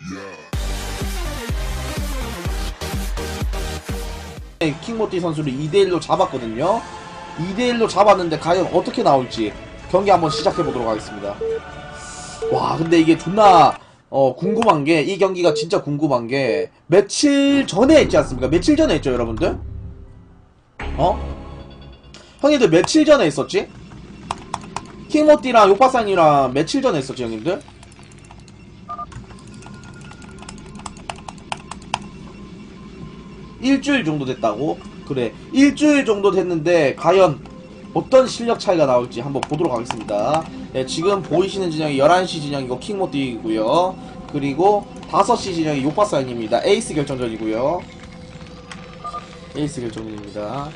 킹모띠 선수를 2대1로 잡았거든요. 2대1로 잡았는데 과연 어떻게 나올지 경기 한번 시작해보도록 하겠습니다. 와, 근데 이게 존나 궁금한게, 이 경기가 진짜 궁금한게 며칠 전에 했지 않습니까? 며칠 전에 했죠 여러분들? 형님들 며칠 전에 했었지? 킹모띠랑 욕바상이랑 며칠 전에 했었지 형님들? 일주일 정도 됐다고? 그래, 일주일 정도 됐는데 과연 어떤 실력 차이가 나올지 한번 보도록 하겠습니다. 네, 지금 보이시는 진영이 11시 진영이고 킹모띠이고요. 그리고 5시 진영이 욕바사인입니다. 에이스 결정전이고요. 에이스 결정전입니다.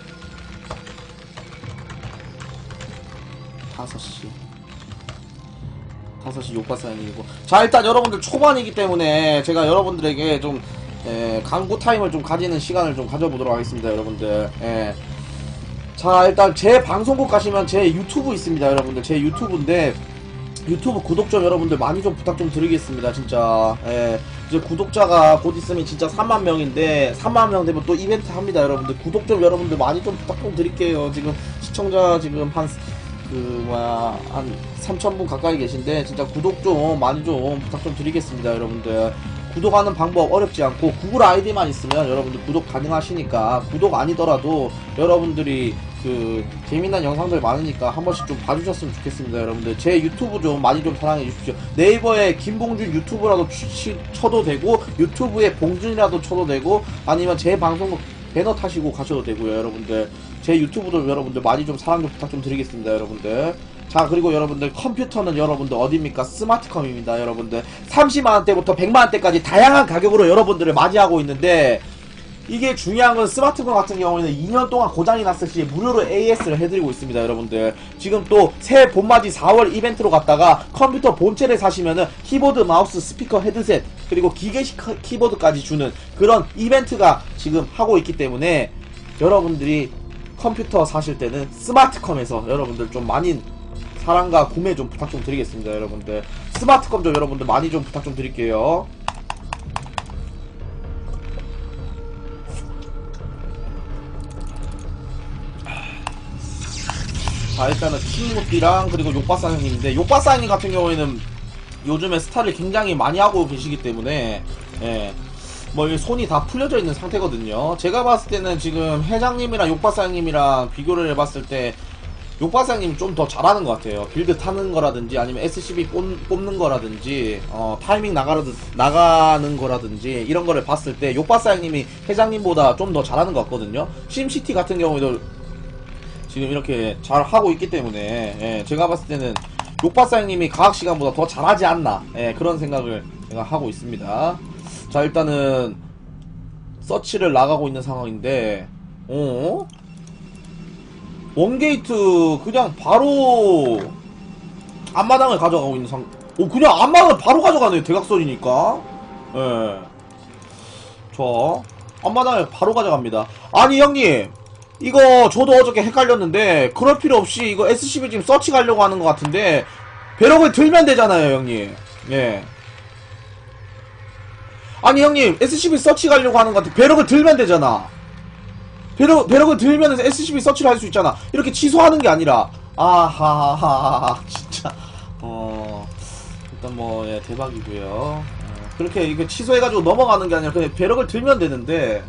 5시 욕바사인이고, 자, 일단 여러분들 초반이기 때문에 제가 여러분들에게 좀 광고 타임을 좀 가지는 시간을 좀 가져보도록 하겠습니다 여러분들. 자, 일단 제 방송국 가시면 제 유튜브 있습니다 여러분들. 제 유튜브인데 유튜브 구독 좀 여러분들 많이 좀 부탁 좀 드리겠습니다 진짜. 이제 구독자가 곧 있으면 진짜 3만명인데 3만명 되면 또 이벤트 합니다 여러분들. 구독 좀 여러분들 많이 좀 부탁 좀 드릴게요. 지금 시청자 지금 한 3,000분 가까이 계신데 진짜 구독 좀 많이 좀 부탁 좀 드리겠습니다 여러분들. 구독하는 방법 어렵지 않고 구글 아이디만 있으면 여러분들 구독 가능하시니까, 구독 아니더라도 여러분들이 재미난 영상들 많으니까 한 번씩 좀 봐주셨으면 좋겠습니다 여러분들. 제 유튜브 좀 많이 좀 사랑해 주십시오. 네이버에 김봉준 유튜브라도 쳐도 되고, 유튜브에 봉준이라도 쳐도 되고, 아니면 제 방송국 배너 타시고 가셔도 되고요 여러분들. 제 유튜브도 여러분들 많이 좀 사랑 좀 부탁 좀 드리겠습니다 여러분들. 자, 그리고 여러분들 컴퓨터는 여러분들 어딥니까? 스마트컴입니다 여러분들. 30만원대부터 100만원대까지 다양한 가격으로 여러분들을 맞이하고 있는데, 이게 중요한 건 스마트폰 같은 경우에는 2년 동안 고장이 났을 시 무료로 AS를 해드리고 있습니다 여러분들. 지금 또 새해 봄맞이 4월 이벤트로 갔다가 컴퓨터 본체를 사시면은 키보드, 마우스, 스피커, 헤드셋, 그리고 기계식 키보드까지 주는 그런 이벤트가 지금 하고 있기 때문에 여러분들이 컴퓨터 사실 때는 스마트컴에서 여러분들 좀 많이 사랑과 구매 좀 부탁 좀 드리겠습니다 여러분들. 스마트컴 좀 여러분들 많이 좀 부탁 좀 드릴게요. 자, 일단은 킹모띠랑 그리고 욕바사 형님인데, 욕바사 형님 같은 경우에는 요즘에 스타를 굉장히 많이 하고 계시기 때문에 뭐 손이 다 풀려져 있는 상태거든요. 제가 봤을 때는 지금 회장님이랑 욕바사 형님이랑 비교를 해봤을 때 욕바사 형님이 좀 더 잘하는 것 같아요. 빌드 타는 거라든지 아니면 SCB 뽑는 거라든지 타이밍 나가는 거라든지 이런 거를 봤을 때 욕바사 형님이 회장님보다 좀 더 잘하는 것 같거든요. 심시티 같은 경우에도 지금 이렇게 잘 하고 있기 때문에 제가 봤을 때는 욕바사 형님이 과학시간보다 더 잘하지 않나, 그런 생각을 제가 하고 있습니다. 자, 일단은 서치를 나가고 있는 상황인데 원게이트 그냥 바로 앞마당을 가져가고 있는 그냥 앞마당을 바로 가져가네요 대각선이니까. 저 앞마당을 바로 가져갑니다. 아니 형님, 이거 저도 어저께 헷갈렸는데 그럴 필요 없이 이거 SCB 지금 서치 가려고 하는 것 같은데 배럭을 들면 되잖아요 형님. 아니 형님, SCB 서치 가려고 하는 것 같아. 배럭을 들면 되잖아. 배럭을 들면 SCB 서치를 할 수 있잖아. 이렇게 취소하는 게 아니라. 아하하하 진짜. 일단 뭐 대박이고요. 그렇게 이거 취소해가지고 넘어가는 게 아니라 그냥 배럭을 들면 되는데.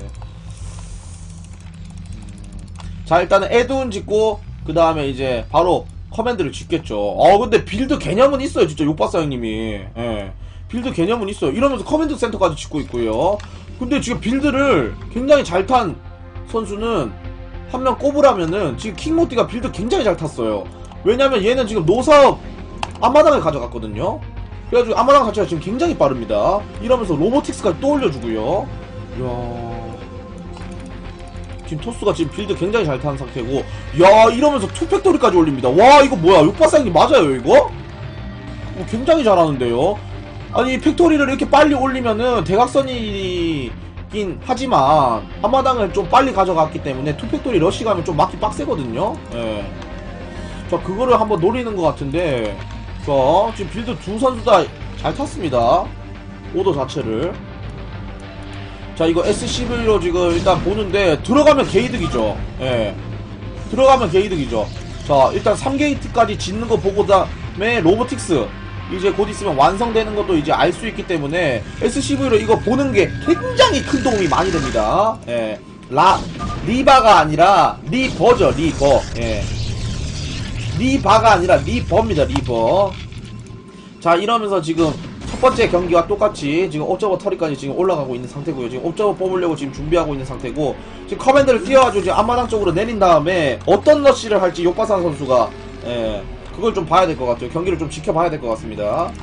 자, 일단은 에드운 짓고 그 다음에 이제 바로 커맨드를 짓겠죠. 근데 빌드 개념은 있어요 진짜 욕바사 형님이. 빌드 개념은 있어요. 이러면서 커맨드 센터까지 짓고 있고요. 근데 지금 빌드를 굉장히 잘 탄 선수는 한 명 꼽으라면은 지금 킹모띠가 빌드 굉장히 잘 탔어요. 왜냐면 얘는 지금 노사업 앞마당을 가져갔거든요. 그래가지고 앞마당 자체가 지금 굉장히 빠릅니다. 이러면서 로보틱스까지 또 올려주고요. 이야, 지금 토스가 지금 빌드 굉장히 잘 탄 상태고, 야, 이러면서 투팩토리까지 올립니다. 와, 이거 뭐야, 욕바상이 맞아요 이거? 굉장히 잘하는데요. 아니, 팩토리를 이렇게 빨리 올리면은 대각선이긴 하지만 앞마당을 좀 빨리 가져갔기 때문에 투팩토리 러시 가면 좀 막기 빡세거든요. 자, 그거를 한번 노리는 것 같은데, 자, 지금 빌드 두 선수 다 잘 탔습니다. 오더 자체를. 자, 이거 SCV로 지금 일단 보는데 들어가면 개이득이죠. 예. 들어가면 개이득이죠. 자, 일단 3게이트까지 짓는 거 보고 다음에 로보틱스 이제 곧 있으면 완성되는 것도 이제 알 수 있기 때문에 SCV로 이거 보는 게 굉장히 큰 도움이 많이 됩니다. 예. 리바가 아니라 리버죠, 리버. 예. 리바가 아니라 리버입니다, 리버. 자, 이러면서 지금 첫 번째 경기와 똑같이 지금 옵저버 터리까지 지금 올라가고 있는 상태고요. 지금 옵저버 뽑으려고 지금 준비하고 있는 상태고, 지금 커맨드를 띄워가지고 지금 앞마당 쪽으로 내린 다음에 어떤 러쉬를 할지 욕바산 선수가, 예, 그걸 좀 봐야 될 것 같아요. 경기를 좀 지켜봐야 될 것 같습니다.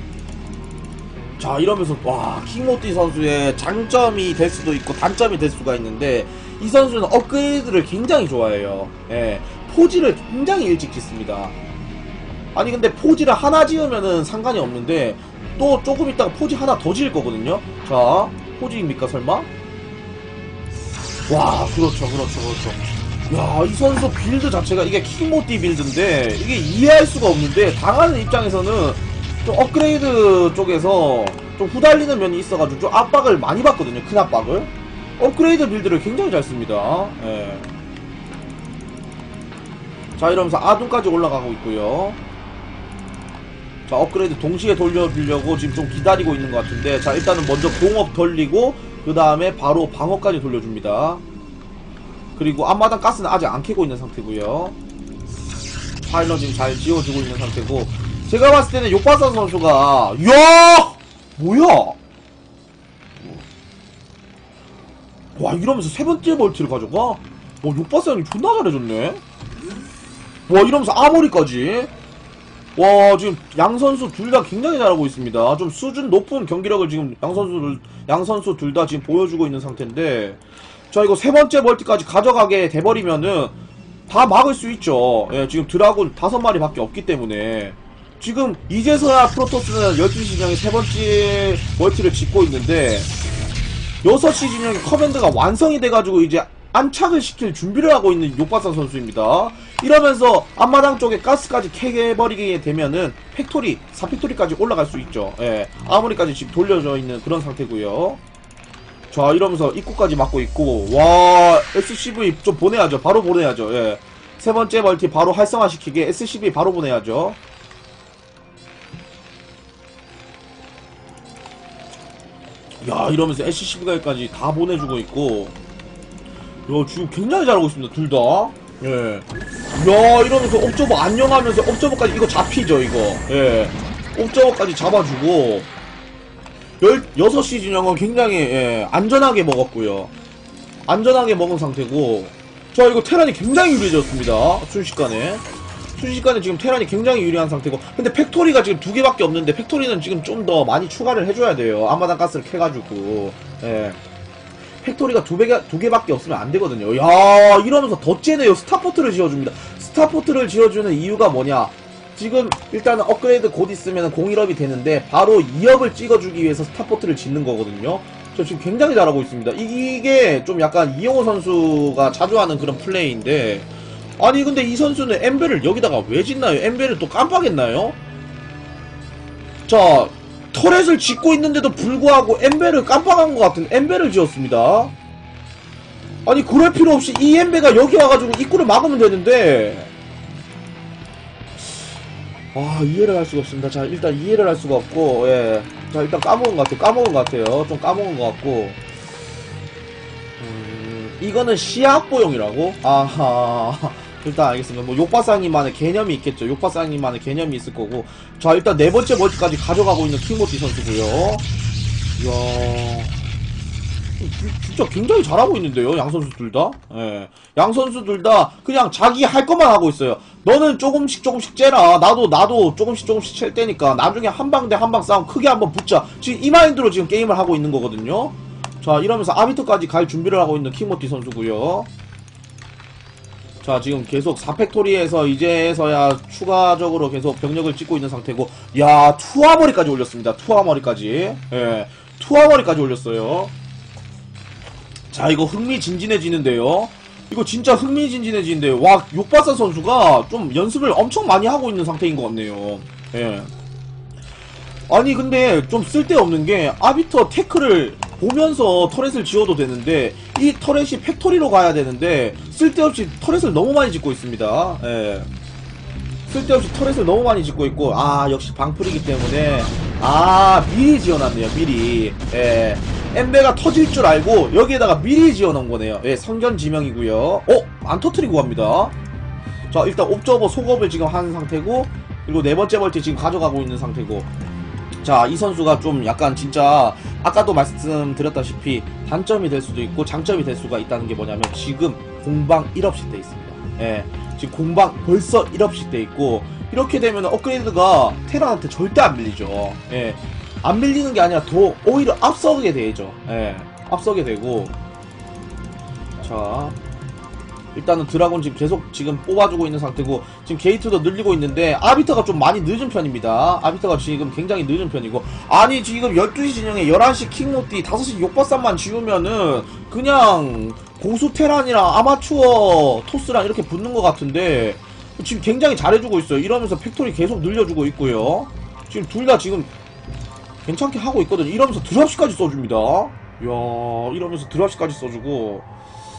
자, 이러면서 와, 킹모티 선수의 장점이 될 수도 있고 단점이 될 수가 있는데, 이 선수는 업그레이드를 굉장히 좋아해요. 예, 포지를 굉장히 일찍 짓습니다. 아니 근데 포지를 하나 지으면은 상관이 없는데 또 조금 있다가 포지 하나 더 지을 거거든요. 자, 포지입니까 설마? 와, 그렇죠. 야, 이 선수 빌드 자체가 이게 킹모티 빌드인데 이게 이해할 수가 없는데, 당하는 입장에서는 좀 업그레이드 쪽에서 좀 후달리는 면이 있어가지고 좀 압박을 많이 받거든요. 큰 압박을. 업그레이드 빌드를 굉장히 잘 씁니다. 예. 자, 이러면서 아둔까지 올라가고 있고요. 자, 업그레이드 동시에 돌려주려고 지금 좀 기다리고 있는 것 같은데, 자, 일단은 먼저 공업 돌리고 그 다음에 바로 방어까지 돌려줍니다. 그리고 앞마당 가스는 아직 안 캐고 있는 상태고요. 파일럿 지금 잘 지워주고 있는 상태고, 제가 봤을 때는 욕바산 선수가, 이야! 뭐야! 와, 이러면서 세 번째 멀티를 가져가? 욕바산이 존나 잘해줬네? 와, 이러면서 아머리까지? 와, 지금 양 선수 둘 다 굉장히 잘하고 있습니다. 좀 수준 높은 경기력을 지금 양 선수 둘 다 지금 보여주고 있는 상태인데, 자, 이거 세 번째 멀티까지 가져가게 돼버리면은 다 막을 수 있죠. 예, 지금 드라군 5마리밖에 없기 때문에 지금 이제서야 프로토스는 12시 진영에 세 번째 멀티를 짓고 있는데, 6시 진영의 커맨드가 완성이 돼가지고 이제 안착을 시킬 준비를 하고 있는 욕바산 선수입니다. 이러면서 앞마당 쪽에 가스까지 캐버리게 되면은 팩토리, 4팩토리까지 올라갈 수 있죠. 예, 아모리까지 지금 돌려져 있는 그런 상태고요. 자, 이러면서 입구까지 막고 있고, 와, SCV 좀 보내야죠. 바로 보내야죠. 예, 세 번째 멀티 바로 활성화시키게 SCV 바로 보내야죠. 야, 이러면서 SCV까지 다 보내주고 있고, 야, 지금 굉장히 잘하고 있습니다, 둘 다. 예. 야, 이러면서 옵저버 안녕하면서 옵저버까지 이거 잡히죠, 이거. 예. 옵저버까지 잡아주고, 6시 진영은 굉장히, 예, 안전하게 먹었고요. 안전하게 먹은 상태고, 자, 이거 테란이 굉장히 유리해졌습니다. 순식간에 지금 테란이 굉장히 유리한 상태고, 근데 팩토리가 지금 2개밖에 없는데, 팩토리는 지금 좀 더 많이 추가를 해줘야 돼요. 앞마당 가스를 캐가지고. 예. 팩토리가 2개밖에 없으면 안 되거든요. 야, 이러면서 더 째네요. 스타포트를 지어줍니다. 스타포트를 지어주는 이유가 뭐냐? 지금 일단은 업그레이드 곧 있으면 01업이 되는데 바로 2업을 찍어주기 위해서 스타포트를 짓는 거거든요. 저 지금 굉장히 잘하고 있습니다. 이게 좀 약간 이영호 선수가 자주 하는 그런 플레이인데, 아니 근데 이 선수는 엠벨을 여기다가 왜 짓나요? 엠벨을 또 깜빡했나요? 자, 터렛을 짓고 있는데도 불구하고 엠벨을 깜빡한 것 같은 엠벨을 지었습니다. 아니, 그럴 필요 없이 이 엠벨가 여기 와가지고 입구를 막으면 되는데, 아, 이해를 할 수가 없습니다. 자, 일단 이해를 할 수가 없고, 예. 자, 일단 까먹은 것 같아요. 좀 까먹은 것 같고, 이거는 시야확보용이라고? 아하. 일단 알겠습니다. 뭐 욕바상이만의 개념이 있겠죠. 욕바상이만의 개념이 있을 거고. 자, 일단 네 번째 멀티까지 가져가고 있는 킹모티 선수고요. 이야, 진짜 굉장히 잘하고 있는데요, 양 선수 둘 다. 예, 양 선수 둘 다 그냥 자기 할 것만 하고 있어요. 너는 조금씩 째라. 나도 조금씩 칠 때니까 나중에 한방 대 한방 싸움 크게 한번 붙자. 지금 이 마인드로 지금 게임을 하고 있는 거거든요. 자, 이러면서 아비터까지 갈 준비를 하고 있는 킹모티 선수고요. 자, 지금 계속 4팩토리에서 이제서야 추가적으로 계속 병력을 찍고 있는 상태고, 야, 투하머리까지 올렸습니다. 투하머리까지. 예, 투하머리까지 올렸어요. 자, 이거 흥미진진해지는데요. 이거 진짜 흥미진진해지는데요. 와, 욕바산 선수가 좀 연습을 엄청 많이 하고 있는 상태인 것 같네요. 예. 아니 근데 좀 쓸데없는 게 아비터 테크를 보면서 터렛을 지어도 되는데 이 터렛이 팩토리로 가야 되는데 쓸데없이 터렛을 너무 많이 짓고 있습니다. 예. 쓸데없이 터렛을 너무 많이 짓고 있고, 아 역시 방풀이기 때문에 미리 지어놨네요. 미리. 예. 엠베가 터질 줄 알고 여기에다가 미리 지어놓은 거네요. 예, 성견지명이고요. 안 터트리고 갑니다. 자, 일단 옵저버 속업을 지금 한 상태고, 그리고 네 번째 멀티 지금 가져가고 있는 상태고. 자, 이 선수가 좀 약간 진짜 아까도 말씀드렸다시피 단점이 될 수도 있고 장점이 될 수가 있다는 게 뭐냐면 지금 공방 1업씩 돼 있습니다. 예, 지금 공방 벌써 1업씩 돼 있고, 이렇게 되면 업그레이드가 테란한테 절대 안 밀리죠. 예, 안 밀리는 게 아니라 더 오히려 앞서게 되죠. 예, 앞서게 되고. 자, 일단은 드라곤 지금 계속 지금 뽑아주고 있는 상태고, 지금 게이트도 늘리고 있는데 아비터가 좀 많이 늦은 편입니다. 아비터가 지금 굉장히 늦은 편이고, 아니 지금 12시 진영에 11시 킹노띠 5시 욕바쌈만 지우면은 그냥 고수 테란이랑 아마추어 토스랑 이렇게 붙는 것 같은데 지금 굉장히 잘해주고 있어요. 이러면서 팩토리 계속 늘려주고 있고요. 지금 둘 다 지금 괜찮게 하고 있거든요. 이러면서 드랍시까지 써줍니다. 이야, 이러면서 드랍시까지 써주고,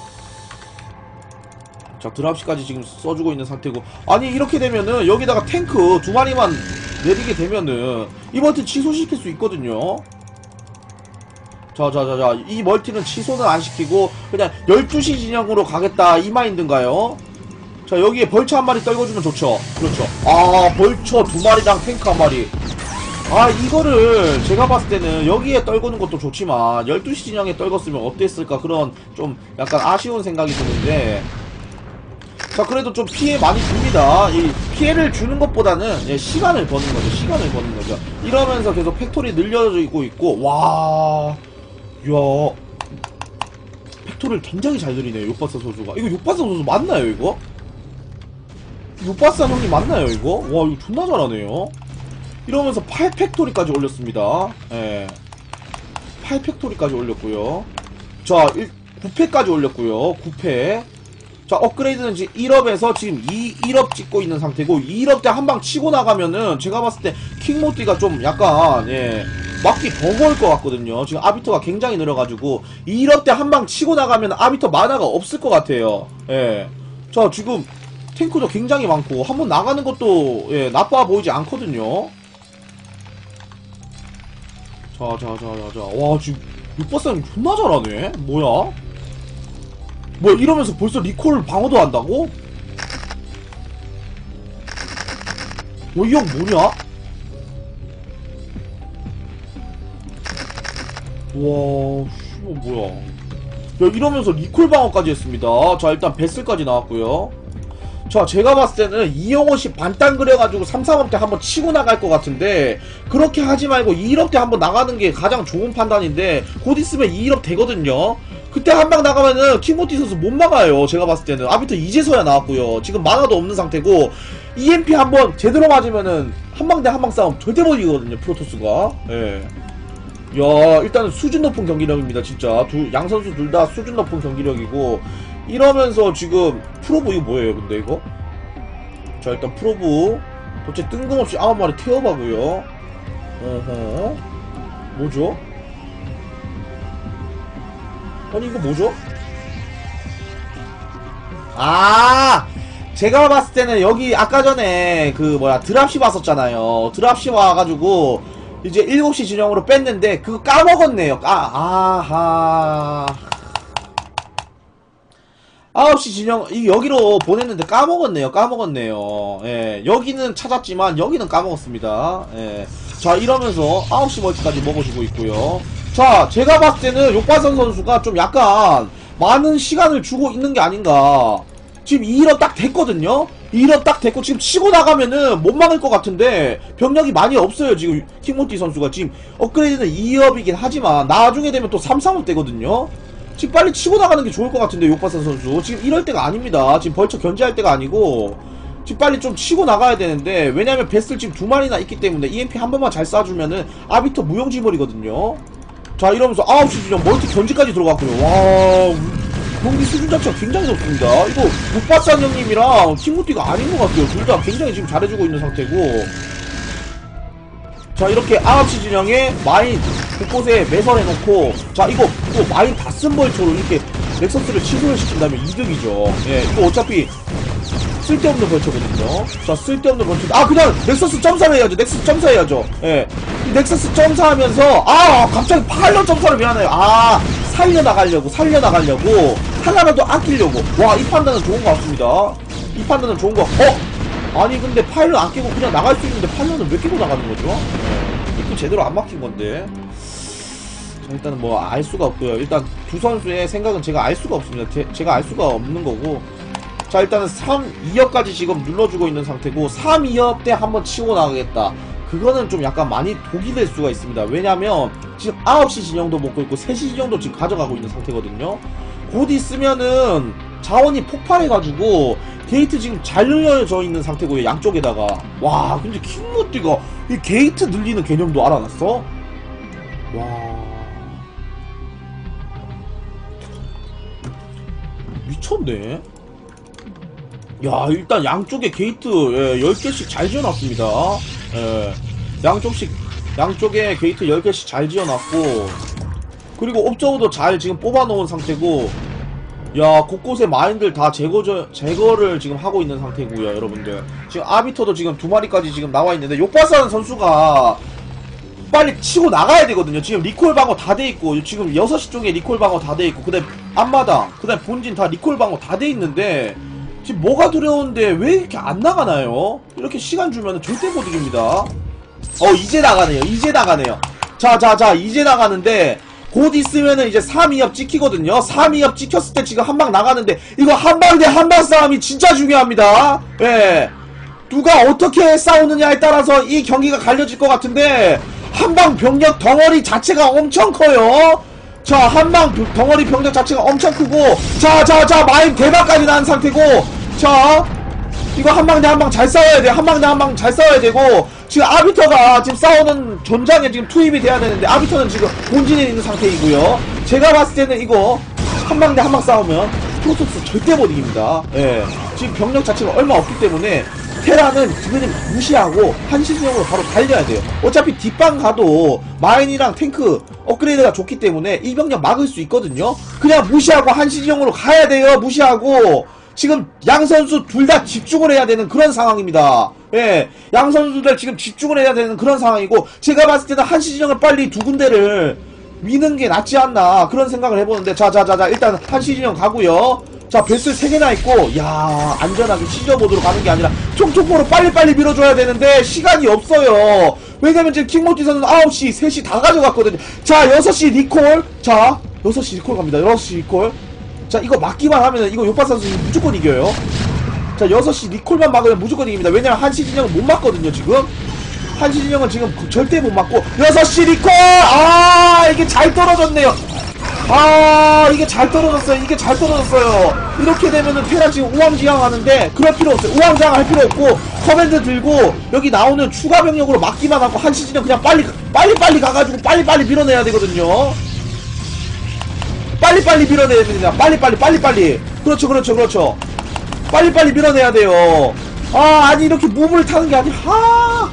자, 드랍시까지 지금 써주고 있는 상태고, 아니 이렇게 되면은 여기다가 탱크 2마리만 내리게 되면은 이 멀티 취소시킬 수 있거든요. 자자자자, 이 멀티는 취소는 안 시키고 그냥 12시 진영으로 가겠다 이 마인드인가요? 자, 여기에 벌처 한 마리 떨궈주면 좋죠. 그렇죠. 벌처 2마리랑 탱크 한 마리. 이거를 제가 봤을 때는 여기에 떨구는 것도 좋지만 12시 진영에 떨궜으면 어땠을까, 그런 좀 약간 아쉬운 생각이 드는데, 자, 그래도 좀 피해 많이 줍니다. 이 피해를 주는 것보다는, 예, 시간을 버는 거죠. 시간을 버는 거죠. 이러면서 계속 팩토리 늘려지고 있고, 와, 이야, 팩토리를 굉장히 잘 늘리네요. 욕바사 선수가. 이거 욕바사 선수 맞나요, 이거? 욕바사 형님 맞나요, 이거? 와, 이거 존나 잘하네요. 이러면서 8팩토리까지 올렸습니다. 예, 8팩토리까지 올렸고요. 자, 9패까지 올렸고요. 9패. 자, 업그레이드는 지금 1업에서 지금 1업 찍고 있는 상태고, 2업 때 한 방 치고 나가면은 제가 봤을 때 킹모띠가 좀 약간, 예, 막기 버거울 것 같거든요. 지금 아비터가 굉장히 느려가지고 2업 때 한 방 치고 나가면 아비터 만화가 없을 것 같아요. 예. 자, 지금 탱크도 굉장히 많고 한번 나가는 것도, 예, 나빠 보이지 않거든요. 자, 와, 지금 육바사님 존나 잘하네. 뭐야? 뭐 이러면서 벌써 리콜 방어도 한다고? 이 형 뭐냐? 와, 씨발 뭐야? 야, 이러면서 리콜 방어까지 했습니다. 자, 일단 베슬까지 나왔고요. 자, 제가 봤을 때는 이영호씨 반땅 그려가지고 3-3업 때 한번 치고 나갈 것 같은데, 그렇게 하지 말고 2업 때 한번 나가는 게 가장 좋은 판단인데, 곧 있으면 2업 되거든요. 그때 한 방 나가면은 킹모티 선수 못 막아요. 제가 봤을 때는 아비터 이제서야 나왔고요. 지금 만화도 없는 상태고, EMP 한번 제대로 맞으면은 한방 대 한방 싸움 절대 못 이기거든요, 프로토스가. 예. 야, 일단은 수준 높은 경기력입니다. 진짜 양 선수 둘 다 수준 높은 경기력이고, 이러면서 지금 프로브 이거 뭐예요, 근데 이거? 자, 일단 프로브 도대체 뜬금없이 9마리 태워가고요. 어허, 뭐죠? 아니 이거 뭐죠? 제가 봤을 때는 여기 아까 전에 그 뭐야 드랍십 왔었잖아요. 드랍십 와가지고 이제 7시 진영으로 뺐는데 그거 까먹었네요. 아하, 9시 진영 여기로 보냈는데 까먹었네요. 예, 여기는 찾았지만 여기는 까먹었습니다. 예. 자, 이러면서 9시 멀티까지 먹어주고 있고요. 자, 제가 봤을 때는 욕바선 선수가 좀 약간 많은 시간을 주고 있는 게 아닌가. 지금 2업 딱 됐거든요? 2업 딱 됐고 지금 치고 나가면은 못 막을 것 같은데 병력이 많이 없어요. 지금 킹모티 선수가 지금 업그레이드는 2업이긴 하지만 나중에 되면 또 3-3업 되거든요? 지금 빨리 치고 나가는 게 좋을 것 같은데, 욕바선 선수 지금 이럴 때가 아닙니다. 지금 벌써 견제할 때가 아니고 지금 빨리 좀 치고 나가야 되는데, 왜냐면 베슬 지금 2마리나 있기 때문에 EMP 한 번만 잘 쏴주면은 아비터 무용지물이거든요. 자, 이러면서 9시 진영 멀티 견제까지 들어갔고요. 와, 경기 수준 자체가 굉장히 높습니다. 이거 육바산 형님이랑 킹모티가 아닌 것 같아요. 둘 다 굉장히 지금 잘해주고 있는 상태고. 자, 이렇게 9시 진영에 마인 곳곳에 매설해놓고, 자, 이거 또 마인 다 쓴 벌초로 이렇게 넥서스를 취소를 시킨다면 이득이죠. 예, 이거 어차피 쓸데없는 벌초거든요. 자, 쓸데없는 벌초. 아, 그냥 넥서스 점사를 해야죠. 넥서스 점사해야죠. 예. 이 넥서스 점사하면서, 갑자기 파일럿 점사를 왜 하나요? 살려나가려고. 하나라도 아끼려고. 와, 이 판단은 좋은 것 같습니다. 이 판단은 좋은 거. 아니, 근데 파일럿 안 깨고 그냥 나갈 수 있는데 파일럿은 왜 깨고 나가는 거죠? 예. 이거 제대로 안 막힌 건데. 자, 일단은 뭐 알 수가 없고요. 일단 두 선수의 생각은 제가 알 수가 없습니다. 제가 알 수가 없는 거고. 자, 일단은 2업까지 지금 눌러주고 있는 상태고, 2업 때 한번 치고 나가겠다. 그거는 좀 약간 많이 독이 될 수가 있습니다. 왜냐면 지금 9시 진영도 먹고 있고 3시 진영도 지금 가져가고 있는 상태거든요. 곧 있으면은 자원이 폭발해가지고 게이트 지금 잘 늘려져 있는 상태고요. 양쪽에다가. 와, 근데 킹모띠가 이 게이트 늘리는 개념도 알아놨어? 와, 미쳤네. 야, 일단 양쪽에 게이트 10개씩 잘 지어놨습니다. 양쪽에 게이트 10개씩 잘 지어놨고, 그리고 옵저우도 잘 지금 뽑아놓은 상태고, 야, 곳곳에 마인들 다 제거를 지금 하고 있는 상태고요, 여러분들. 지금 아비터도 지금 2마리까지 지금 나와있는데, 욕바스하는 선수가 빨리 치고 나가야 되거든요. 지금 리콜 방어 다 돼있고, 지금 6시 쪽에 리콜 방어 다 돼있고, 그 다음에 앞마당, 그 다음에 본진 다 리콜 방어 다 돼있는데, 지금 뭐가 두려운데 왜 이렇게 안 나가나요? 이렇게 시간 주면 절대 못 이깁니다. 이제 나가네요. 자, 이제 나가는데, 곧 있으면은 이제 3-2업 찍히거든요. 3-2업 찍혔을 때 지금 한 방 나가는데, 이거 한 방 대 한 방 싸움이 진짜 중요합니다. 예. 누가 어떻게 싸우느냐에 따라서 이 경기가 갈려질 것 같은데, 한방 병력 덩어리 자체가 엄청 커요. 자, 한방 덩어리 병력 자체가 엄청 크고, 자, 마인 대박까지 난 상태고, 자, 이거 한방 대 한방 잘 싸워야 돼. 한방 대 한방 잘 싸워야 되고, 지금 아비터가 지금 싸우는 전장에 지금 투입이 돼야 되는데, 아비터는 지금 본진에 있는 상태이고요. 제가 봤을 때는 이거 한방 대 한방 싸우면 프로토스 절대 못 이깁니다. 예. 지금 병력 자체가 얼마 없기 때문에 테라는 그냥 무시하고 한시진영으로 바로 달려야 돼요. 어차피 뒷방 가도 마인이랑 탱크 업그레이드가 좋기 때문에 이 병력 막을 수 있거든요. 그냥 무시하고 한시진영으로 가야 돼요. 무시하고. 지금 양 선수 둘 다 집중을 해야 되는 그런 상황입니다. 예, 양 선수들 지금 집중을 해야 되는 그런 상황이고, 제가 봤을 때는 한시진영을 빨리 두 군데를 미는 게 낫지 않나 그런 생각을 해보는데, 자, 일단 한시진영 가고요. 자, 베슬 3개나 있고, 야, 안전하게 찢어보도록 가는 게 아니라 총총포로 빨리빨리 밀어줘야 되는데 시간이 없어요. 왜냐면 지금 킹모티 선수는 9시, 3시 다 가져갔거든요. 자, 6시 리콜. 자, 6시 리콜 갑니다. 6시 리콜. 자, 이거 막기만 하면은 이거 요파 선수 무조건 이겨요. 자, 6시 리콜만 막으면 무조건 이깁니다. 왜냐면 한시진영은 못 막거든요, 지금. 한시진영은 지금 절대 못 막고. 6시 리콜! 이게 잘 떨어졌네요. 이게 잘 떨어졌어요. 이렇게 되면은 테라 지금 우왕지왕 하는데, 그럴 필요 없어요. 우왕지왕 할 필요 없고, 커맨드 들고, 여기 나오는 추가 병력으로 막기만 하고, 한시진영 그냥 빨리 가가지고, 빨리 밀어내야 되거든요. 빨리 밀어내야 됩니다. 빨리. 그렇죠. 빨리 밀어내야 돼요. 아니, 이렇게 무브를 타는 게 아니라,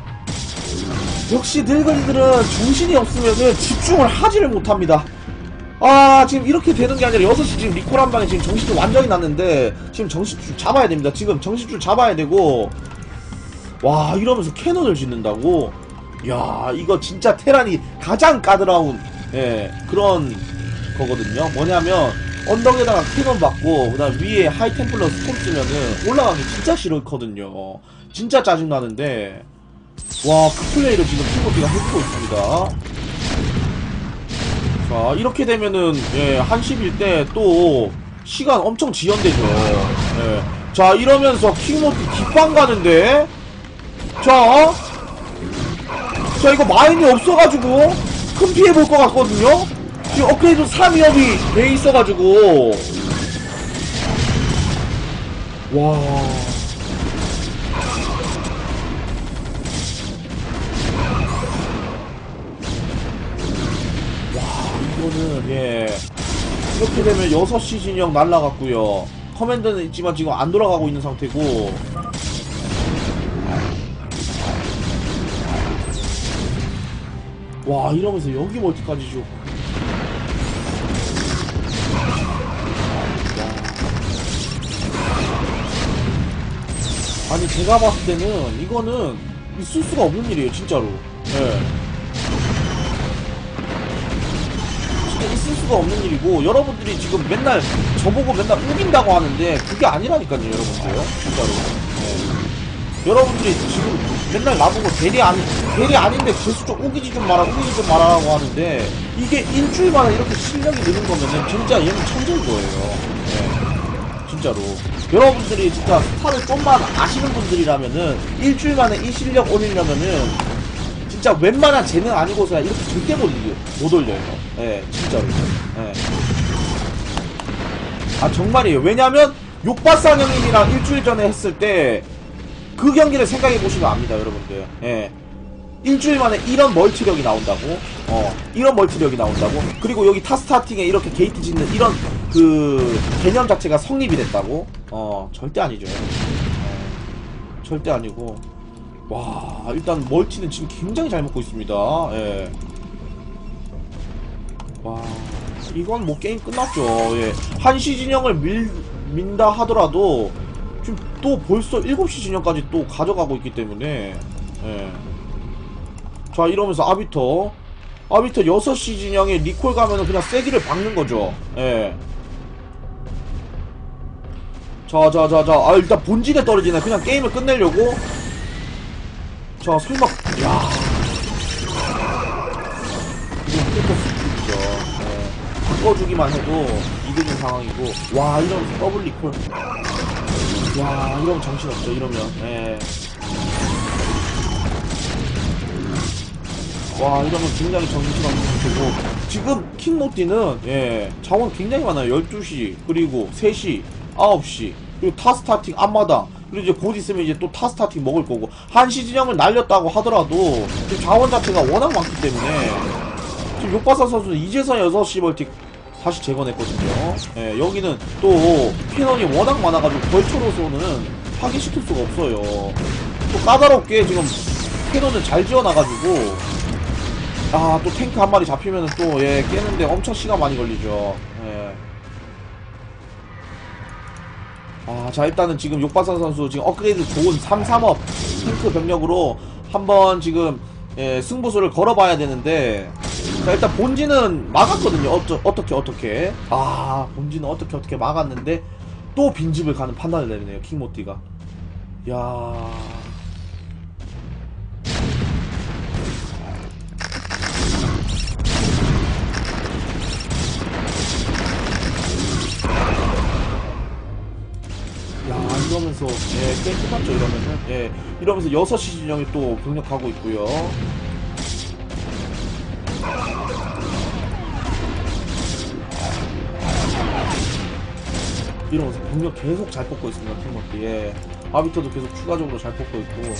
역시 늙은이들은 정신이 없으면은 집중을 하지를 못합니다. 지금 이렇게 되는 게 아니라 6시 지금 리콜 한 방에 지금 정신줄 완전히 났는데, 지금 정신줄 잡아야 됩니다. 지금 정신줄 잡아야 되고, 와, 이러면서 캐논을 짓는다고? 야, 이거 진짜 테란이 가장 까다로운, 그런 거거든요. 뭐냐면, 언덕에다가 캐논 받고, 그 다음 위에 하이템플러 스톰 쓰면은 올라가기 진짜 싫거든요. 진짜 짜증나는데, 와, 그 플레이를 지금 킹보드가 해주고 있습니다. 자, 이렇게 되면은, 한십일 때 또 시간 엄청 지연되죠. 자, 이러면서 킹모드 뒷방 가는데, 자, 이거 마인이 없어가지고 큰 피해 볼 것 같거든요. 지금 업그레이드 3위업이 돼 있어가지고, 와. 이거는, 이렇게 되면 6시 진영 날라갔고요. 커맨드는 있지만 지금 안 돌아가고 있는 상태고, 와, 이러면서 여기 멀티까지 줘. 아니, 제가 봤을 때는 이거는 있을 수가 없는 일이에요, 진짜로. 예. 진짜 있을 수가 없는 일이고, 여러분들이 지금 맨날 저보고 맨날 우긴다고 하는데 그게 아니라니까요, 여러분들. 진짜로. 예. 여러분들이 지금 맨날 나보고 대리 아닌데 계속 좀 우기지 좀 마라, 우기지 좀 마라라고 하는데, 이게 일주일 만에 이렇게 실력이 느는 거면은 진짜 얘는 천재인 거예요. 예. 진짜로. 여러분들이 진짜 스타를 좀만 아시는 분들이라면은 일주일 만에 이 실력 올리려면은 진짜 웬만한 재능 아니고서야 이렇게 절대 못 올려요. 예, 진짜로. 예. 아, 정말이에요. 왜냐면 욕바상 형님이랑 일주일 전에 했을 때 그 경기를 생각해 보시면 압니다, 여러분들. 예. 일주일 만에 이런 멀티력이 나온다고? 이런 멀티력이 나온다고? 그리고 여기 타스타팅에 이렇게 게이트 짓는 이런 그 개념 자체가 성립이 됐다고? 절대 아니죠. 절대 아니고. 와, 일단 멀티는 지금 굉장히 잘 먹고 있습니다. 예. 와, 이건 뭐 게임 끝났죠. 예. 1시 진영을 민다 하더라도 지금 또 벌써 7시 진영까지 또 가져가고 있기 때문에, 예. 자, 이러면서 아비터 6시 진영에 리콜 가면은 그냥 세기를 박는 거죠. 예. 자. 아, 일단 본진에 떨어지네. 그냥 게임을 끝내려고. 자, 설마, 야. 이건 깨끗 스킬이죠. 예. 바꿔주기만 해도 이득인 상황이고. 와, 이러면서 더블 리콜. 와, 이러면 정신없죠, 이러면. 예. 와, 이러면 굉장히 정신없는 상태고, 지금 킹모띠는, 예, 자원 굉장히 많아요. 12시, 그리고 3시, 9시, 그리고 타스타팅 앞마당, 그리고 이제 곧 있으면 이제 또 타스타팅 먹을 거고, 1시 진영을 날렸다고 하더라도, 지금 자원 자체가 워낙 많기 때문에, 지금 욕바사 선수는 이제서 6시 멀티 다시 재건했거든요. 예, 여기는 또 캐논이 워낙 많아가지고 벌초로서는 파괴시킬 수가 없어요. 또 까다롭게 지금 캐논을 잘 지어놔가지고, 아, 또 탱크 한 마리 잡히면은 또, 예, 깨는데 엄청 시간 많이 걸리죠. 예. 아, 자, 일단은 지금 욕바산 선수 지금 업그레이드 좋은 3-3업 탱크 병력으로 한번 지금, 예, 승부수를 걸어봐야 되는데, 자, 일단 본진은 막았거든요. 어떻게. 아, 본진은 어떻게 막았는데, 또 빈집을 가는 판단을 내리네요, 킹모띠가. 야. 이러면서, 예, 게임 끝났죠, 이러면은. 예, 이러면서 6시 진영이 또 병력하고 있고요. 이러면서 병력 계속 잘 뽑고 있습니다, 킹모띠. 예. 아비터도 계속 추가적으로 잘 뽑고 있고.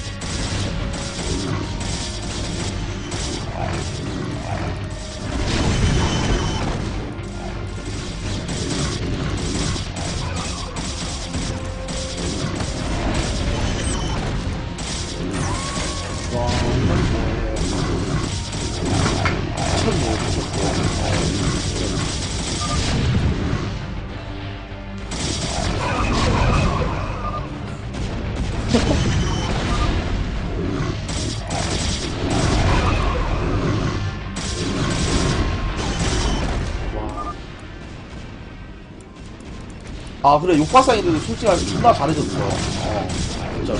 와, 아, 그래, 욕바사인데도 솔직히 존나 잘해줬어. 진짜로.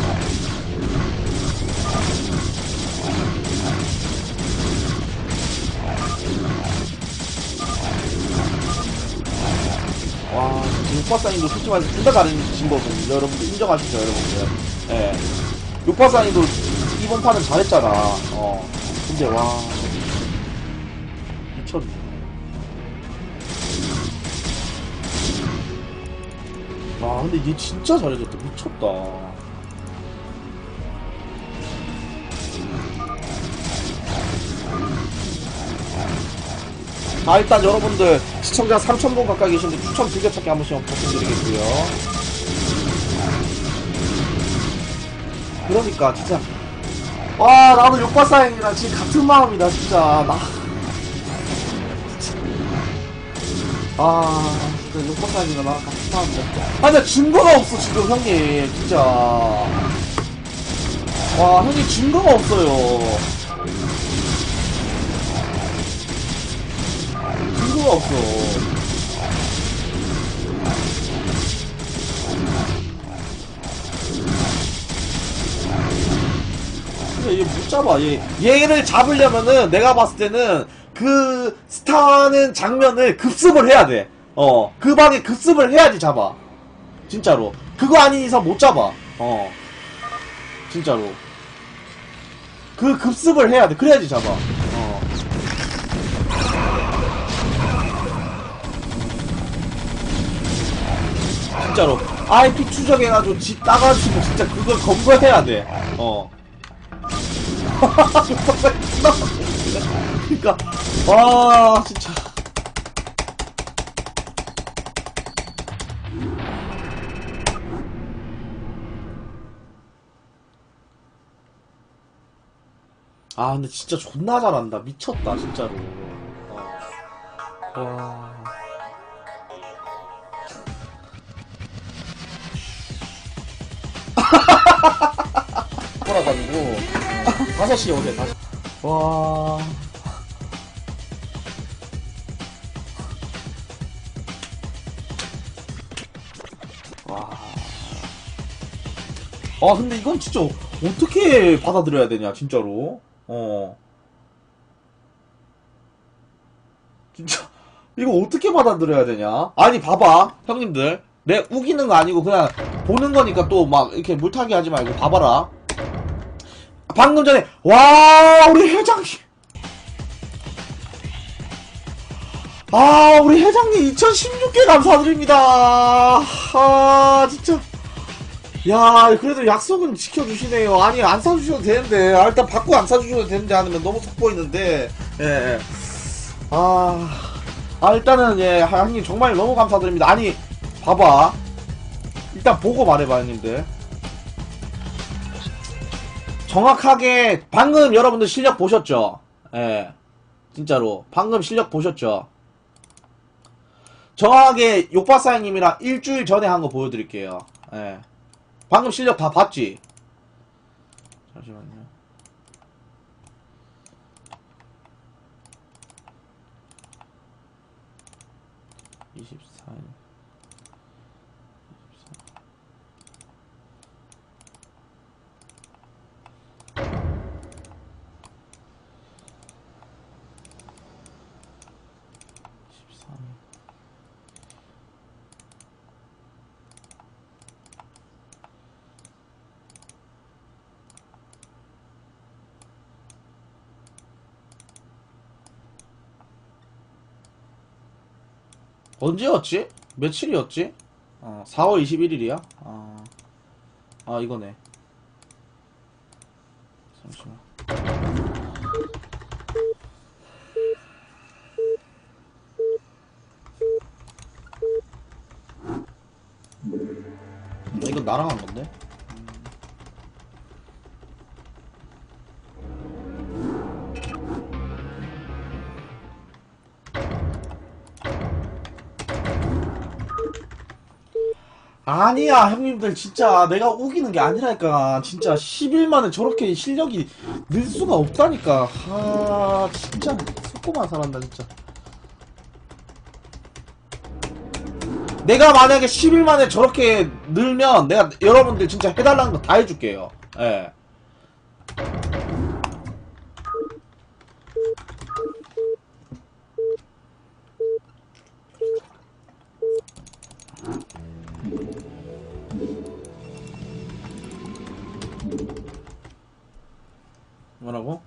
와, 욕바사인도 솔직히 말해서 존나 잘해준 거거든요. 여러분들 인정하시죠, 여러분들. 예. 욕바사인도 이번 판은 잘했잖아. 근데, 와. 미쳤네. 와, 근데 얘 진짜 잘해줬다. 미쳤다. 자, 일단 여러분들 시청자 3,000분 가까이 계신데 추천 즐겨찾기 한 번씩 부탁드리겠고요. 그러니까 진짜 와, 나도 욕박사형이랑 지금 같은 마음이다, 진짜. 진짜 욕박사형이랑 나랑 같은 마음이다. 근데 증거가 없어, 지금, 형님. 진짜. 와, 형님 증거가 없어요. 증거가 없어. 근데 얘 못 잡아. 얘를 잡으려면은 내가 봤을 때는 그 스타는 장면을 급습을 해야 돼. 그 방에 급습을 해야지 잡아. 진짜로. 그거 아닌 이상 못 잡아. 진짜로. 그 급습을 해야 돼. 그래야지 잡아. 진짜로. IP 추적해가지고 지 따가지고 진짜 그걸 검거해야 돼. 그니까, 와, 진짜. 근데 진짜 존나 잘한다. 미쳤다, 진짜로. 와. 돌아가지고 5시에 오세요. 다시. 와. 근데 이건 진짜 어떻게 받아들여야 되냐, 진짜로. 진짜 이거 어떻게 받아들여야 되냐. 아니, 봐봐, 형님들. 내 우기는 거 아니고 그냥 보는 거니까 또 막 이렇게 물타기 하지 말고 봐봐라. 방금 전에 와, 우리 회장님. 우리 회장님 2016개 감사드립니다. 진짜. 야, 그래도 약속은 지켜주시네요. 아니, 안 사주셔도 되는데. 일단 받고 안 사주셔도 되는데 하면 너무 속보이는데. 예. 일단은, 예, 형님 정말 너무 감사드립니다. 아니, 봐봐. 일단 보고 말해봐, 형님들. 정확하게, 방금 여러분들 실력 보셨죠? 예. 진짜로. 방금 실력 보셨죠? 정확하게 욕박사님이랑 일주일 전에 한 거 보여드릴게요. 예. 방금 실력 다 봤지? 잠시만요. 언제였지? 며칠이었지? 4월 21일이야? 이거네. 잠시만. 이건 나랑 한 건데? 아니야, 형님들. 진짜 내가 우기는 게 아니라니까. 진짜 10일 만에 저렇게 실력이 늘 수가 없다니까. 진짜 속고만 살았다, 진짜. 내가 만약에 10일 만에 저렇게 늘면 내가 여러분들 진짜 해달라는 거 다 해줄게요. 예. 뭐라고?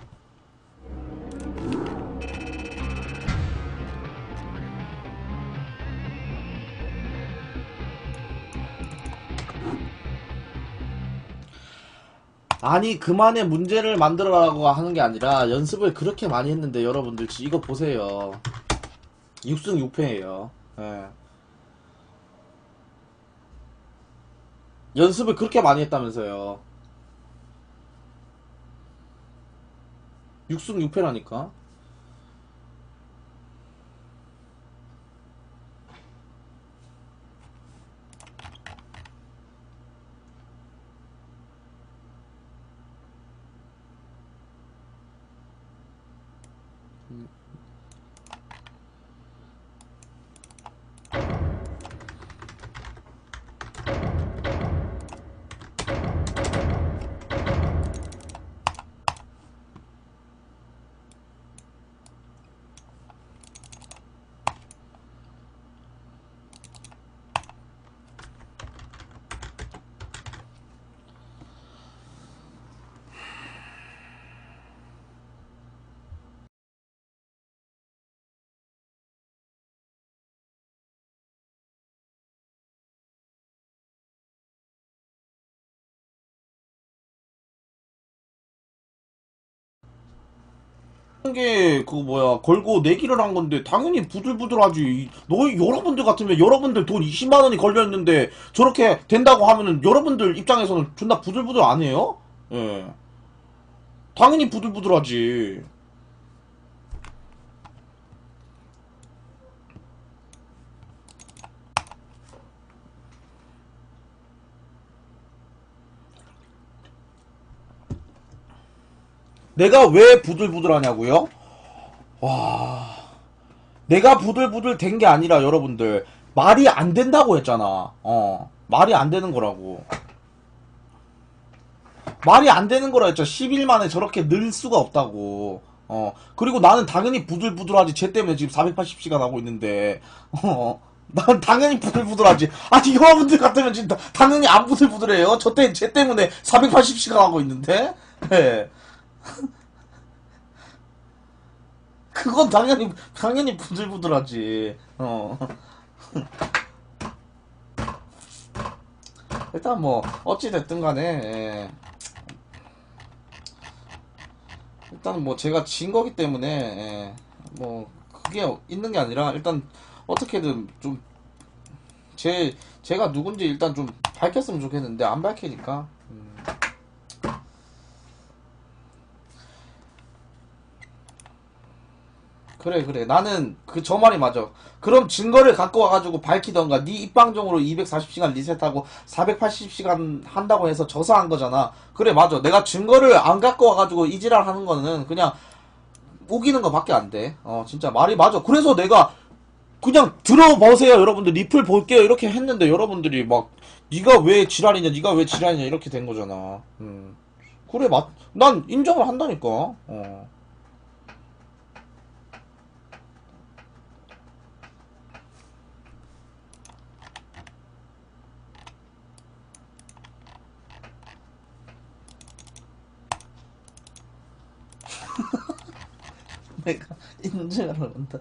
아니, 그만의 문제를 만들어라고 하는 게 아니라 연습을 그렇게 많이 했는데 여러분들 이거 보세요. 6승 6패예요. 예. 연습을 그렇게 많이 했다면서요. 6승 6패라니까. 게 그거 뭐야 걸고 내기를 한 건데 당연히 부들부들하지. 너희 여러분들 같으면 여러분들 돈 20만 원이 걸려 있는데 저렇게 된다고 하면은 여러분들 입장에서는 존나 부들부들 안 해요? 예. 당연히 부들부들하지. 내가 왜 부들부들하냐고요? 와, 내가 부들부들 된 게 아니라 여러분들 말이 안 된다고 했잖아. 말이 안 되는 거라고. 말이 안 되는 거라 했죠. 10일 만에 저렇게 늘 수가 없다고. 그리고 나는 당연히 부들부들하지. 쟤 때문에 지금 480시간 하고 있는데, 난 당연히 부들부들하지. 아니, 여러분들 같으면 진짜 당연히 안 부들부들해요. 쟤 때문에 480시간 하고 있는데? 예. 그건 당연히 부들부들하지. 일단 뭐, 어찌됐든 간에, 예. 일단 뭐 제가 진 거기 때문에 뭐 그게 있는 게 아니라 일단 어떻게든 좀 제가 누군지 일단 좀 밝혔으면 좋겠는데 안 밝히니까 그래 나는 저 말이 맞아. 그럼 증거를 갖고 와가지고 밝히던가 네 입방정으로 240시간 리셋하고 480시간 한다고 해서 저사한 거잖아. 그래 맞아. 내가 증거를 안 갖고 와가지고 이지랄 하는 거는 그냥 우기는 거밖에 안 돼. 진짜 말이 맞아. 그래서 내가 그냥 들어보세요 여러분들 리플 볼게요 이렇게 했는데 여러분들이 막 네가 왜 지랄이냐 이렇게 된 거잖아. 그래 난 인정을 한다니까. 내가 인정을 한다.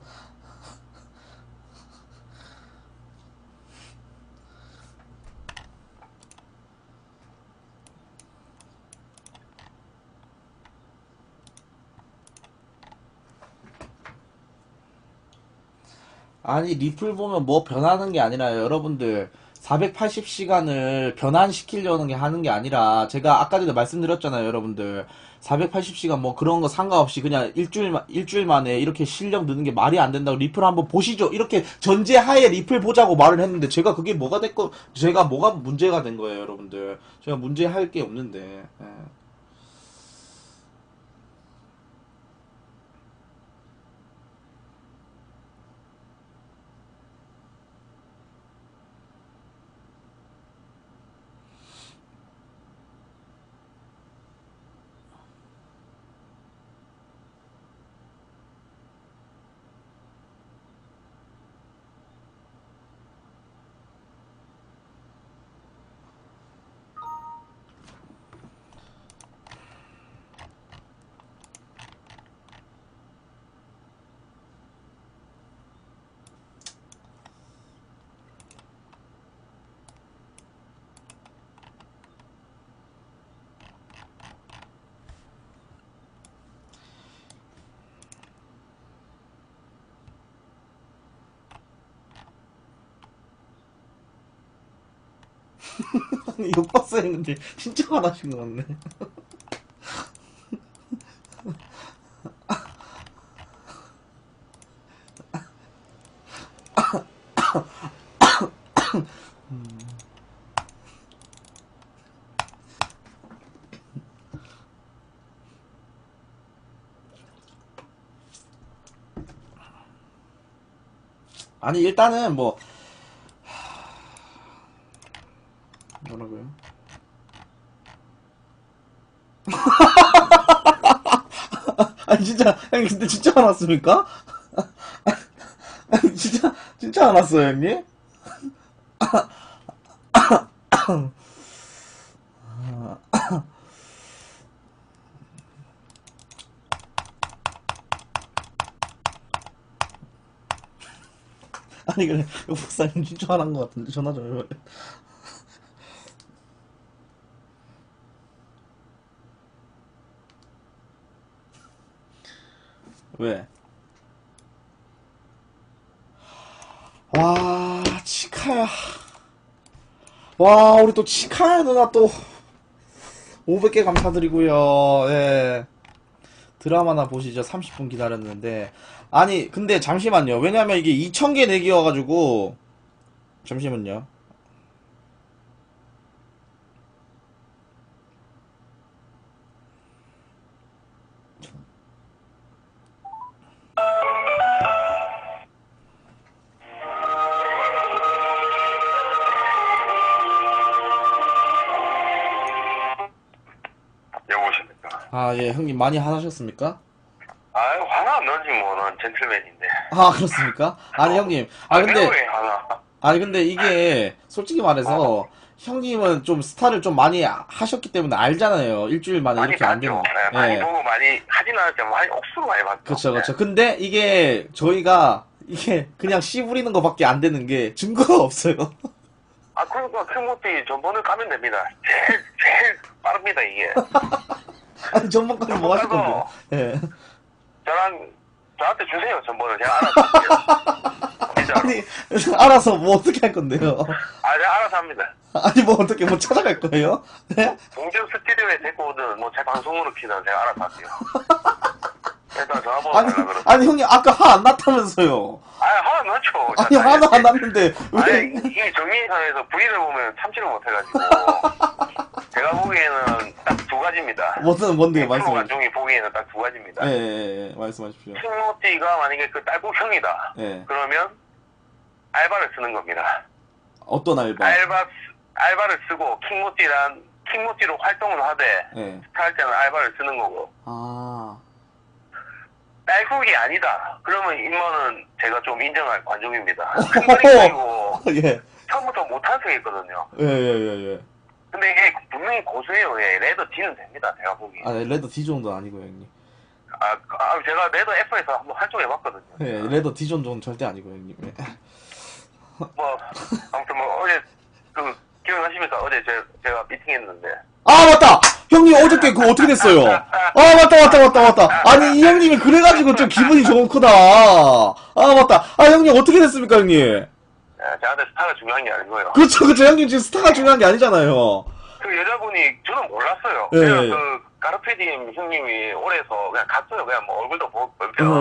아니 리플 보면 뭐 변하는 게 아니라 여러분들 480시간을 변환시키려는 게 하는 게 아니라 제가 아까 전에 말씀드렸잖아요 여러분들 480시간 뭐 그런 거 상관없이 그냥 일주일 만에 이렇게 실력 느는 게 말이 안 된다고 리플 한번 보시죠 이렇게 전제하에 리플 보자고 말을 했는데 제가 그게 뭐가 됐고 제가 뭐가 문제가 된 거예요 여러분들. 제가 문제할 게 없는데 예. 욕박사 했는데 진짜 화나신 것 같네. 아니 일단은 뭐 뭐라고요? 아니 진짜 형님 근데 진짜 안 왔습니까? 아니 진짜 안 왔어요 형님? 아니 그래 박사님 진짜 안 한 것 같은데 전화 좀 해봐요. 왜? 와 치카야. 와 우리 또 치카야 누나 또 500개 감사드리고요. 예. 드라마나 보시죠. 30분 기다렸는데. 아니 근데 잠시만요. 왜냐면 이게 2000개 내기여가지고 잠시만요. 여보십니까? 아 예 형님 많이 화나셨습니까? 아유, 화나 안 나지 뭐, 난 젠틀맨인데. 아 그렇습니까? 아니 형님 아 내가 근데 왜 화나? 아니 근데 이게 솔직히 말해서 형님은 좀 스타를 좀 많이 하셨기 때문에 알잖아요. 일주일 만에 많이 이렇게 안 봤죠. 되는. 네, 많이 예. 보고 많이 하진 않았지만 많이 억수로 많이 봤죠. 그쵸, 그쵸. 네. 근데 이게 저희가 이게 그냥 씨 부리는 거밖에 안 되는 게 증거가 없어요. 아, 그러니까 킹모티 전번을 까면 됩니다. 제일 빠릅니다, 이게. 아니 전번까지 뭐 하실 전번 건데요? 예. 저한테 주세요, 전번을. 제가 알아서 할게요. 진짜로. 아니 알아서 뭐 어떻게 할 건데요? 아, 제가 알아서 합니다. 아니 뭐 어떻게 뭐 찾아갈 거예요? 네? 공정 스튜디오에 데리고 오든, 뭐 제 방송으로 키든 제가 알아서 할게요. 일단 전화번호 아니 달라 그러면. 아니 형님 아까 화 안 났다면서요? 아, 화가 났죠. 아니 화도 안 났는데 아니, 왜? 이 정리사에서 V를 보면 참지를 못해가지고. 제가 보기에는 딱 두 가지입니다. 뭔데요? 프로 말씀해. 관중이 보기에는 딱 두 가지입니다. 예, 말씀하십시오. 킹모티가 만약에 그 딸꾹형이다. 예. 그러면 알바를 쓰는 겁니다. 어떤 알바? 알바를 쓰고 킹모티로 활동을 하되 예. 스타 할 때는 알바를 쓰는 거고. 아. 딸꾹이 아니다. 그러면 임원은 제가 좀 인정할 관중입니다. 큰 그림이고 예. 처음부터 못한 척했거든요. 예. 근데 이게 분명히 고수예요. 예, 레더 D는 됩니다. 제가 보기. 아, 레더 D 정도 아니고요, 형님. 제가 레더 F에서 한번 활동해봤거든요. 예, 레더 D 정도는 절대 아니고요, 형님. 예. 뭐 아무튼 뭐 어제 기억나십니까? 어제 제가 미팅했는데. 아, 맞다! 형님 어저께 그거 어떻게 됐어요? 아, 맞다. 아니, 이 형님이 그래가지고 좀 기분이 좋구나. 아, 맞다. 아, 형님 어떻게 됐습니까, 형님? 저한테 스타가 중요한 게 아니고요. 그쵸. 형님 지금 스타가 중요한 게 아니잖아요. 그 여자분이 저는 몰랐어요. 예. 그냥 그 가르페디엠 형님이 올해서 그냥 갔어요. 그냥 뭐 얼굴도 보고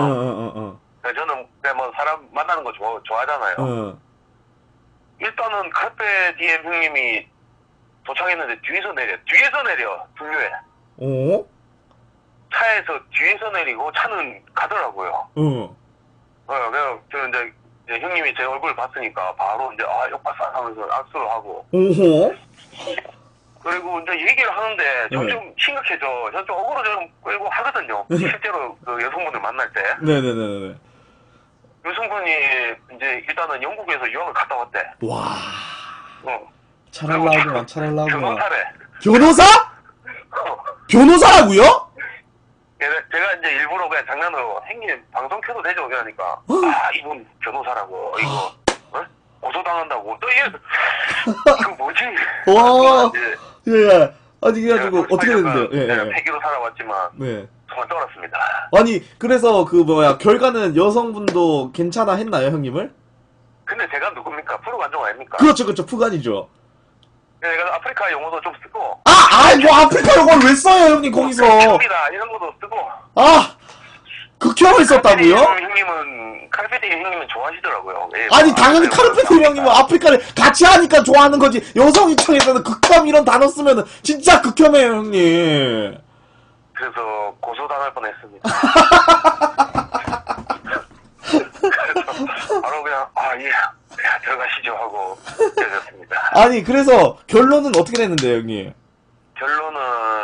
저는 그냥 뭐 사람 만나는 거 좋아하잖아요. 일단은 가르페디엠 형님이 도착했는데 뒤에서 내려 분류에. 어? 차에서 뒤에서 내리고 차는 가더라고요. 그래서 저는 이제 형님이 제 얼굴 봤으니까 바로 이제 역발상 하면서 악수를 하고. 오호? 그리고 이제 얘기를 하는데 점점 심각해져. 전 좀 억울로 좀 끌고 하거든요. 실제로 그 여성분을 만날 때. 네네네. 여성분이 이제 일단은 영국에서 유학을 갔다 왔대. 와. 찰랄라구만. 변호사래. 변호사? 변호사라고요? 제가 이제 일부러 그냥 장난으로 형님 방송 켜도 되죠? 그러니까 이분 변호사라고 이거 고소당한다고 또 이거 뭐지? 와. 예. 아니 그래가지고 제가 어떻게 됐는데요? 예. 폐기로 살아왔지만 네. 정말 떨었습니다. 아니 그래서 그 결과는 여성분도 괜찮아 했나요, 형님을? 근데 제가 누굽니까? 프로 관종 아닙니까? 그렇죠. 푸간이죠. 내가 아프리카 용어도 좀 쓰고 뭐 아프리카 영어를 왜 써요, 형님 거기서? 극혐이다 이런 것도 쓰고. 극혐을 썼다고요? 카르페디 형님은 좋아하시더라고요. 예, 아니 당연히 카르페디 형님은 아프리카를 같이 하니까 좋아하는 거지. 여성이청에서는 극혐 이런 단어 쓰면은 진짜 극혐해요, 형님. 그래서 고소당할 뻔했습니다. 그래서 바로 그냥 아니, 그래서 결론은 어떻게 됐는데요, 형님? 결론은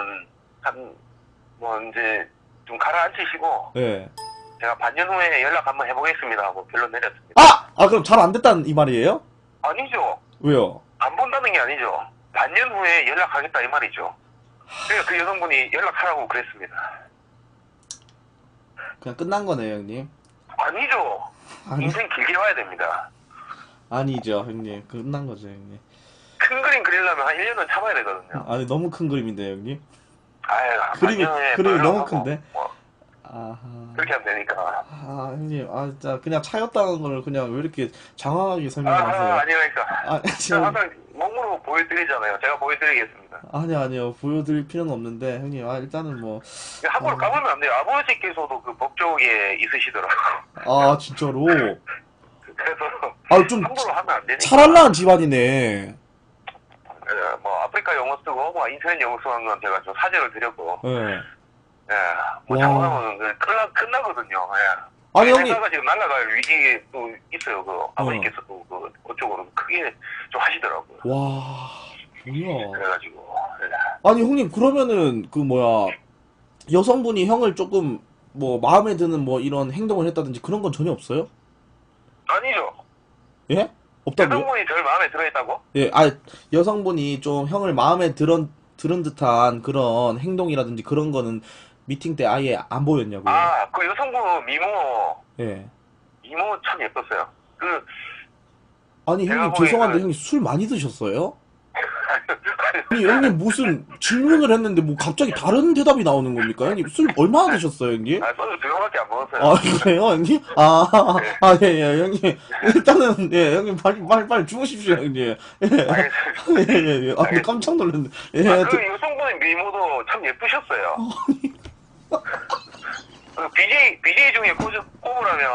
뭐 이제 좀 가라앉히시고 예. 제가 반년 후에 연락 한번 해보겠습니다 하고 결론 내렸습니다. 그럼 잘 안 됐다는 이 말이에요? 아니죠. 왜요? 안 본다는 게 아니죠. 반년 후에 연락하겠다 이 말이죠. 그러니까 그 여성분이 연락하라고 그랬습니다. 그냥 끝난 거네요, 형님. 아니죠. 인생 길게 와야 됩니다. 아니죠, 형님. 끝난 거죠, 형님. 큰 그림 그리려면 한 1년은 참아야 되거든요. 아니, 너무 큰 그림인데, 형님. 아유, 그림이 너무 큰데? 뭐 아하. 그렇게 하면 되니까. 형님, 진짜, 그냥 차였다는 걸 그냥 왜 이렇게 장황하게 설명하세요? 아니라니까. 제가 항상 몸으로 보여드리잖아요. 제가 보여드리겠습니다. 아니요. 보여드릴 필요는 없는데, 형님, 일단은 뭐. 함부로 까보면 안 돼요. 아버지께서도 그 법조계 있으시더라고요. 진짜로? 그래서. 좀, 함부로 하면 안 되니까. 찰랄라한 집안이네. 뭐, 아프리카 영어 쓰고, 뭐, 인터넷 영어 쓰는 건 제가 좀 사죄를 드렸고. 예. 뭐, 잘못하면 끝나거든요. 아니, 형님. 회사가 지금 날아갈 위기에 또 있어요. 아버지께서 또 그쪽으로 크게 좀 하시더라고요. 와, 뭐야. 그래가지고. 아니, 형님, 그러면은, 여성분이 형을 조금, 마음에 드는 이런 행동을 했다든지 그런 건 전혀 없어요? 아니죠. 예? 없다고요? 여성분이 저를 마음에 들어있다고? 예, 여성분이 좀 형을 마음에 들은 듯한 그런 행동이라든지 그런 거는 미팅 때 아예 안 보였냐고요? 그 여성분 미모. 예. 미모 참 예뻤어요. 아니, 형님, 죄송한데, 형님 술 많이 드셨어요? 아니, 형님 무슨 질문을 했는데 갑자기 다른 대답이 나오는 겁니까? 형님 술 얼마나 드셨어요, 형님? 소주 2병밖에 안 먹었어요. 그래요, 형님? 예, 형님. 일단은, 예, 형님, 빨리 주무십시오, 형님. 예. 예. 깜짝 놀랐네. 예. 그 여성분의 미모도 참 예쁘셨어요. BJ 중에 꼽으라면,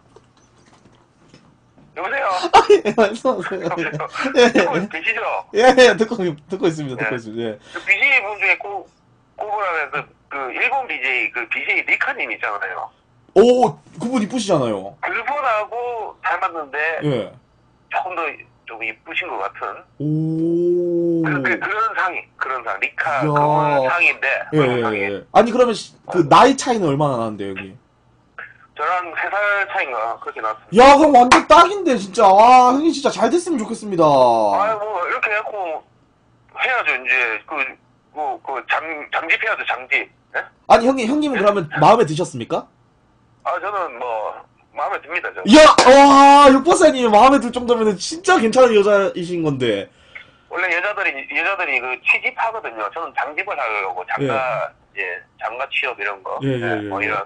여보세요? 예, 말씀하세요. 계시죠? 예, 듣고 있습니다, 듣고 있습니다. 예. 그 BJ 분 중에 꼽으라면, 일본 BJ, BJ 리카님 있잖아요. 오, 그분 이쁘시잖아요. 그분하고 닮았는데, 예. 조금 더 좀 이쁘신 것 같은. 오. 그런 상. 리카, 그분 상인데. 예. 아니, 그러면, 나이 차이는 얼마나 나는데요, 여기? 저랑 3살 차이인가, 그렇게 났습니다. 야, 그럼 완전 딱인데, 진짜. 형님 진짜 잘 됐으면 좋겠습니다. 이렇게 해갖고, 해야죠, 이제. 장집해야죠, 장집. 네? 아니, 형님은 그러면 마음에 드셨습니까? 저는 마음에 듭니다, 저. 와, 6%님 마음에 들 정도면 진짜 괜찮은 여자이신 건데. 원래 여자들이 취집하거든요. 저는 장집을 하려고, 장가 취업 이런 거. 뭐 이런.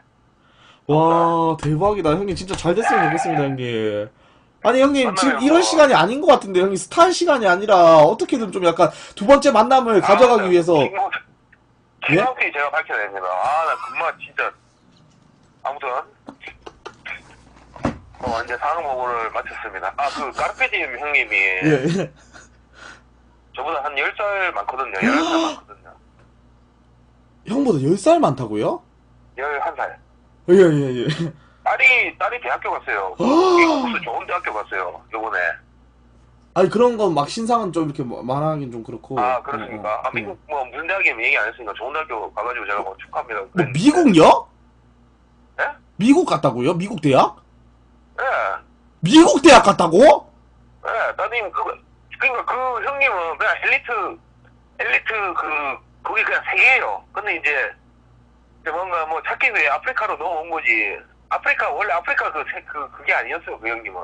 와, 대박이다. 형님 진짜 잘 됐으면 좋겠습니다, 형님. 아니, 형님 지금 이런 뭐... 시간이 아닌 것 같은데, 형님 스타일 시간이 아니라 어떻게든 좀 약간 두 번째 만남을 가져가기 위해서. 김학휘 제가 밝혀야 됩니다. 나 정말 진짜. 아무튼 이제 상황 보고를 마쳤습니다. 까르페디엠 형님이 예. 저보다 한 10살 많거든요. 11살 많거든요. 형보다 10살 많다고요? 11살. 예. 딸이 대학교 갔어요. 미국에서 좋은 대학교 갔어요, 요번에. 아니, 그런 건 막 신상은 좀 이렇게 말하긴 좀 그렇고. 그렇습니까? 미국 무슨 대학이면 얘기 안 했으니까 좋은 대학교 가가지고 제가 축하합니다. 미국요? 예? 미국 갔다고요? 미국 대학? 예. 미국 대학 갔다고? 예, 따님, 그러니까 그 형님은 그냥 엘리트 거기 그냥 세계예요. 근데 이제 뭔가 찾기 위해 아프리카로 넘어온 거지. 원래 아프리카 그게 아니었어요, 그 형님은.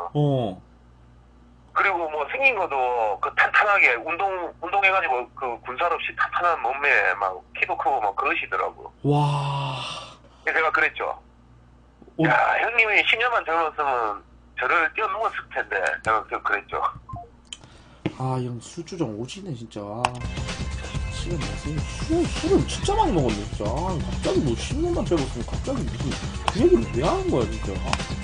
그리고 생긴 것도 탄탄하게 운동해가지고 군살 없이 탄탄한 몸매에 키도 크고 그러시더라고. 와. 제가 그랬죠. 야, 형님이 10년만 젊었으면 저를 뛰어넘었을 텐데, 제가 그랬죠. 형 술주정 오지네, 진짜. 지금 술을 진짜 많이 먹었네, 진짜. 갑자기 10년만 젊었으면 갑자기 무슨, 그 얘기를 왜 하는 거야, 진짜.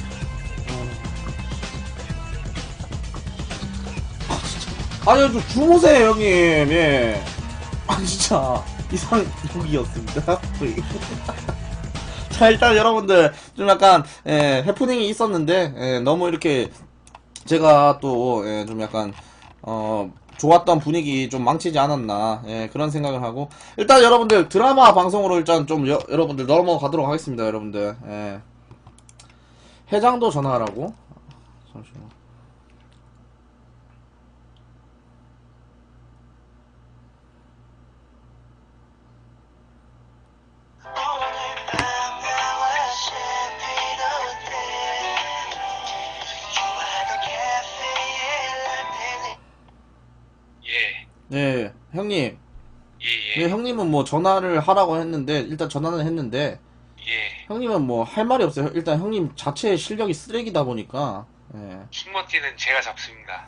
아니, 좀 주무세요, 형님. 예. 진짜 이상형이었습니다. 자, 일단 여러분들 좀 약간 해프닝이 있었는데 너무 이렇게 제가 또 좀 약간 좋았던 분위기 좀 망치지 않았나, 예, 그런 생각을 하고, 일단 여러분들 드라마 방송으로 일단 좀 여러분들 넘어가도록 하겠습니다, 여러분들. 예. 회장도 전화하라고? 잠시만. 네, 형님. 예, 네, 형님은 뭐 전화를 하라고 했는데, 일단 전화는 했는데, 예. 형님은 뭐 할 말이 없어요. 일단 형님 자체의 실력이 쓰레기다 보니까, 예. 킹머티는 제가 잡습니다.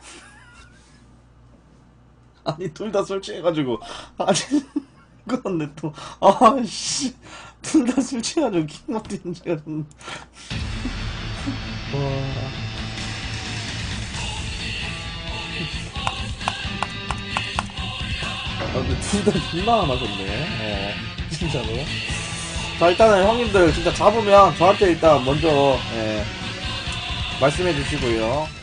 아니, 둘 다 술 취해가지고, 아니, 그런데 또, 아씨, 둘 다 술 취해가지고 킹마틴 제가 좀, 와. 근데 둘 다 존나 안 하셨네. 진짜로. 자, 일단은 형님들 진짜 잡으면 저한테 일단 먼저, 예, 말씀해 주시고요.